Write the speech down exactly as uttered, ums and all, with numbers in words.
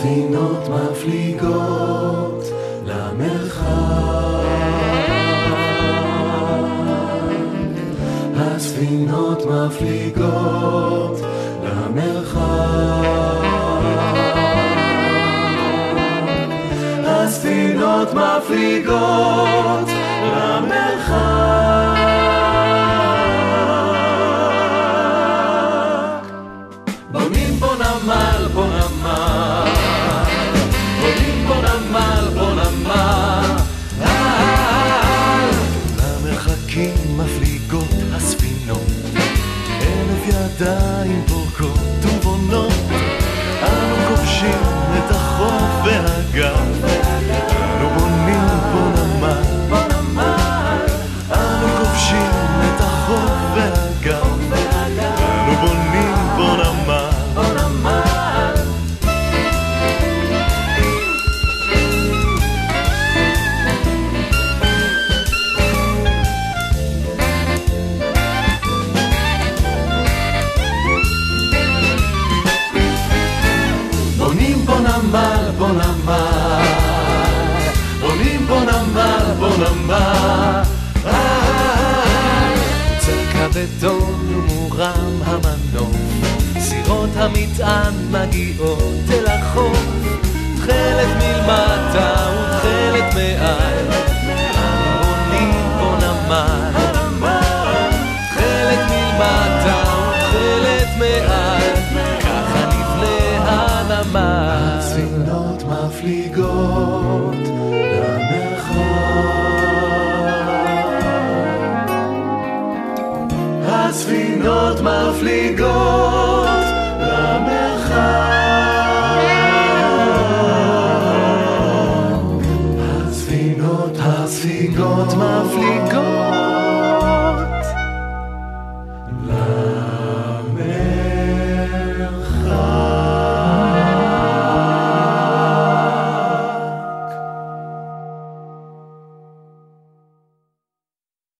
הספינות מפליגות למרחק, הספינות מפליגות למרחק, הספינות מפליגות למרחק. בונים בו נמל, בו נמל, בונים בו נמל, בו נמל, למרחקים מפליגות הספינות, אלף ידיים פורקות ובונות, אנו כובשים את החוף והגב, אנו בונים בו נמל, בו נמל, אנו כובשים את החוף והגב, אנו בונים בו נמל, בו נמל. בונים בו נמל, בו נמל, בונים בו נמל, בו נמל. צלקה בטון ומורם המנוף, סירות המטען מגיעות אל החוף, תכלת מלמטה ותכלת מעל, אנו בונים בו נמל, תכלת מלמטה ותכלת מעל, ככה נבנה הנמל. הספינות מפליגות למרחק, הספינות מפליגות למרחק, הספינות, הספינות מפליגות